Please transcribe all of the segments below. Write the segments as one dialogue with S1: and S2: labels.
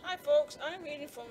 S1: Hi folks, I'm reading from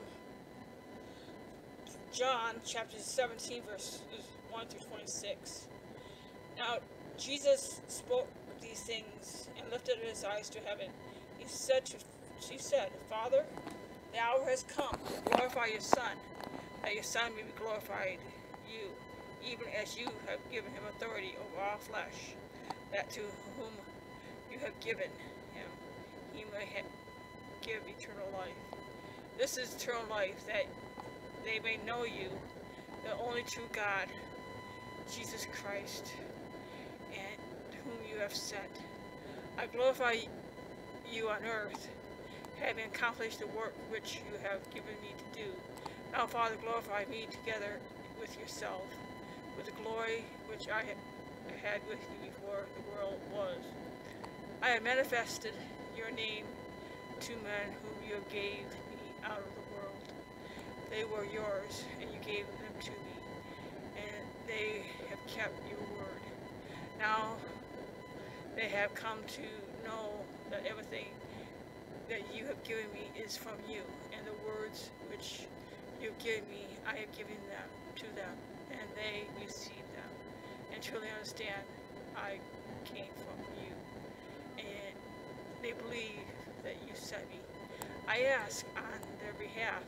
S1: John chapter 17 verses 1 through 26. Now Jesus spoke these things and lifted his eyes to heaven. She said, Father, the hour has come. Glorify your Son, that your Son may be glorified you, even as you have given him authority over all flesh, that to whom you have given him, he may give eternal life. This is eternal life, that they may know you, the only true God, Jesus Christ, and whom you have sent. I glorify you on earth, having accomplished the work which you have given me to do. Now, Father, glorify me together with yourself, with the glory which I had with you before the world was. I have manifested your name to men whom you gave me out of the world. They were yours, and you gave them to me, and they have kept your word. Now they have come to know that everything that you have given me is from you, and the words which you have given me, I have given them to them, and they receive them, and truly understand I came from you, and they believe that you sent me. I ask on their behalf.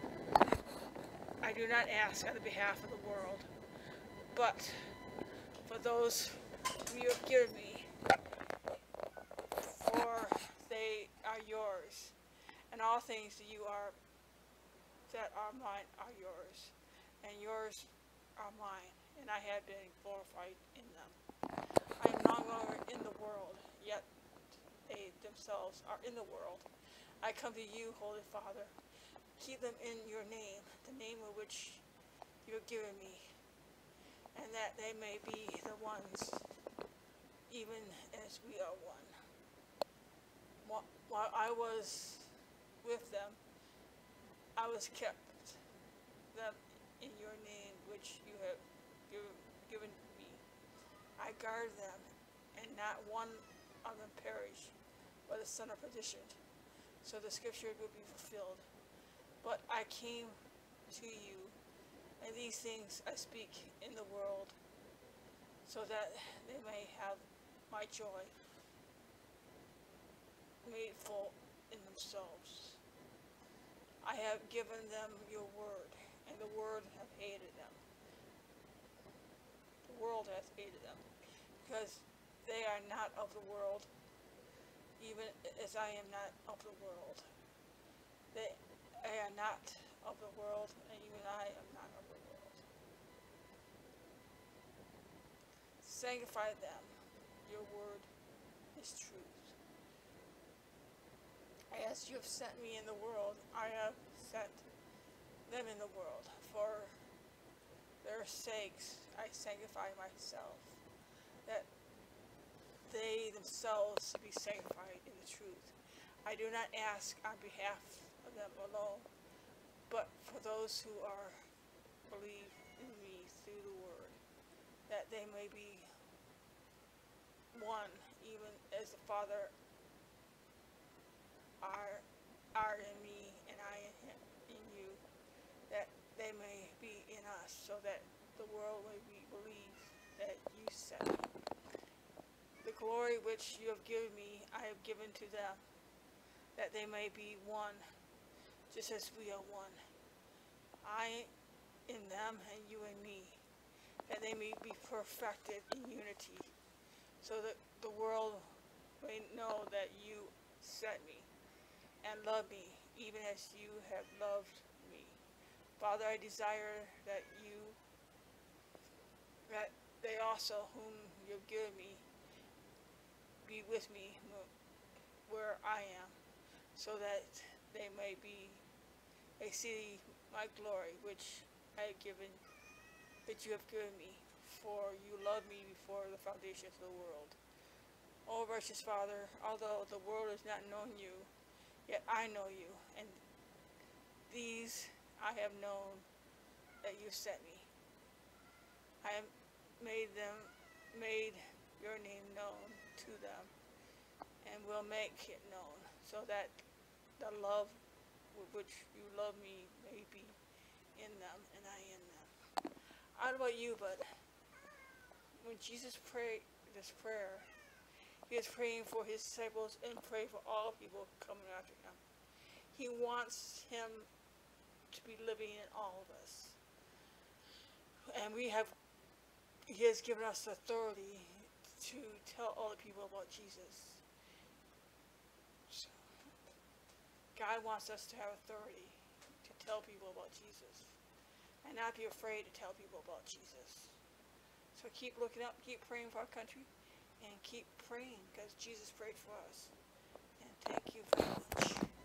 S1: I do not ask on the behalf of the world, but for those you have given me, for they are yours, and all things that are mine are yours, and yours are mine, and I have been glorified in them. I am no longer in the world, yet they themselves are in the world. I come to you, Holy Father. Keep them in your name, the name of which you have given me, and that they may be the ones, even as we are one. While I was with them, I was kept them in your name, which you have given me. I guard them, and not one of them perish, but the son of perdition. So the scripture will be fulfilled. But I came to you, and these things I speak in the world, so that they may have my joy made full in themselves. I have given them your word, and the world hath hated them. The world hath hated them, because they are not of the world, even as I am not of the world. They are not of the world, and even I am not of the world. Sanctify them. Your word is truth. As you have sent me in the world, I have sent them in the world. For their sakes I sanctify myself, that they themselves be sanctified in the truth. I do not ask on behalf of them alone, but for those who believe in me through the word, that they may be one, even as the Father are in me, and I in you, that they may be in us, so that the world may believe that you sent me. The glory which you have given me, I have given to them, that they may be one, just as we are one. I in them, and you in me, that they may be perfected in unity, so that the world may know that you sent me, and love me, even as you have loved me. Father, I desire that they also, whom you have given me, be with me where I am, so that they may see my glory, which you have given me, for you loved me before the foundations of the world. O righteous Father, although the world has not known you, yet I know you, and these I have known, that you sent me. I have made your name known to them, and will make it known, so that the love with which you love me may be in them and I in them. I don't know about you, but when Jesus prayed this prayer, he was praying for his disciples and praying for all people coming after him. He wants him to be living in all of us. And he has given us authority to tell other people about Jesus. So, God wants us to have authority to tell people about Jesus and not be afraid to tell people about Jesus. So keep looking up, keep praying for our country, and keep praying because Jesus prayed for us. And thank you very much.